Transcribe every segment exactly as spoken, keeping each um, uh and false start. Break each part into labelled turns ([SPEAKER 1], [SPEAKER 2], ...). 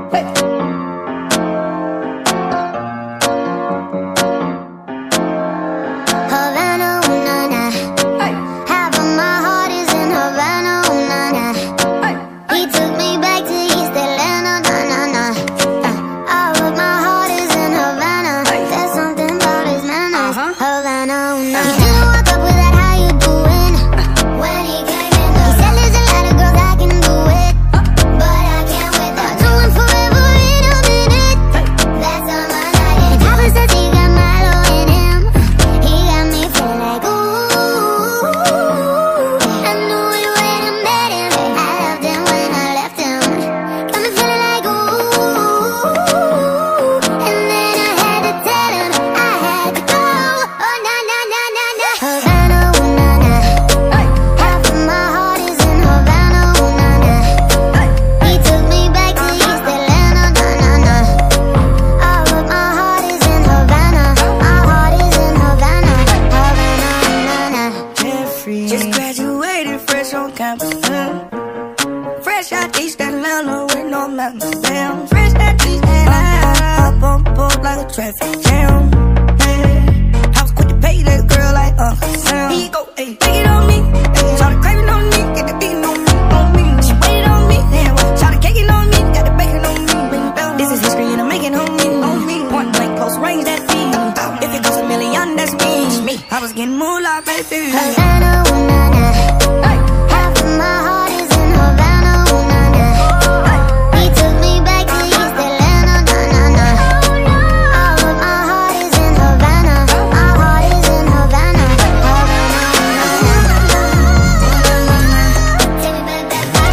[SPEAKER 1] Havana, ooh, na, na. Half of my heart is in Havana, ooh, na, na. He took me back to East Atlanta, na, na, na. Uh, all of my heart is in Havana. There's something about his manners. Havana, ooh, na, na. He didn't walk up with that, how you doing? When he came in, he said there's a lot of girls I can do it, but I can't with that. Doing forever in a minute. That's all my night. And Papa says he got Milo in him. He got me feeling like ooh. I knew it when I met him. I loved him when I left him. Got me feeling like ooh. And then I had to tell him I had to go. Oh na na na na na. Havana, ooh, na, na. Half of my heart is in Havana, ooh, na, na. He took me back to East Atlanta, na, na, na. All of my heart is in Havana. My heart is in Havana. Havana, ooh, na, na.
[SPEAKER 2] Jeffrey, just graduated fresh on campus. mm. Fresh out East Atlanta with no mountains. Damn, fresh out East Atlanta. Up on board like a traffic jam. Yeah. I was quick to pay that girl like Uncle Sam. Here you go, ayy, take it on me. Ayy, started craving on me, get the beating on me, on me. She waited on me, damn. Started caking on me, got the bacon on me. This is history and I'm making on me, on me. Point blank, close range, that's me. If it goes a million, that's me. Me, I was getting moolah, baby.
[SPEAKER 1] Havana, ooh, na, na. Half of my heart is in Havana, ooh, na, na. He took me back to East Atlanta, na, na, na. All of my heart is in Havana. My heart is in Havana. Havana, ooh, na, na. Take me back, back, back.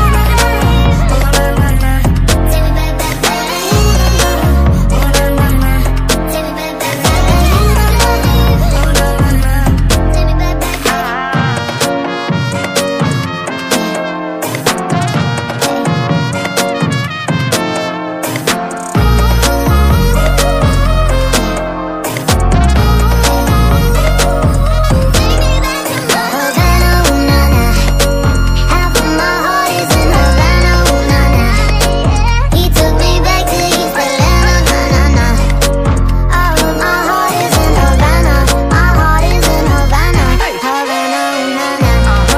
[SPEAKER 1] Take me back, back, back. Take me back, back, back. Take me back, back, back. Havana, ooh, na, na. Half of my heart is in Havana, ooh, na, na. He took me back to East Atlanta, na, na, na. All of my heart is in Havana. My heart is in Havana. Havana, ooh, na, na.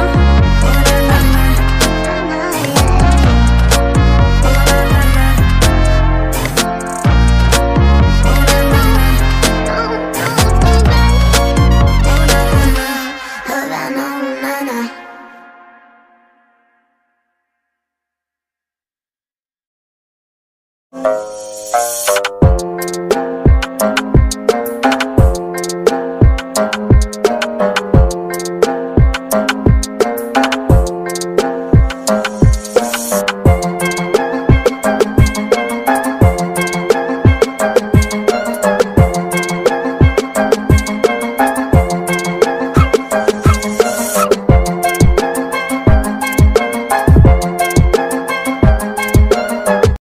[SPEAKER 1] Havana, ooh, na, na.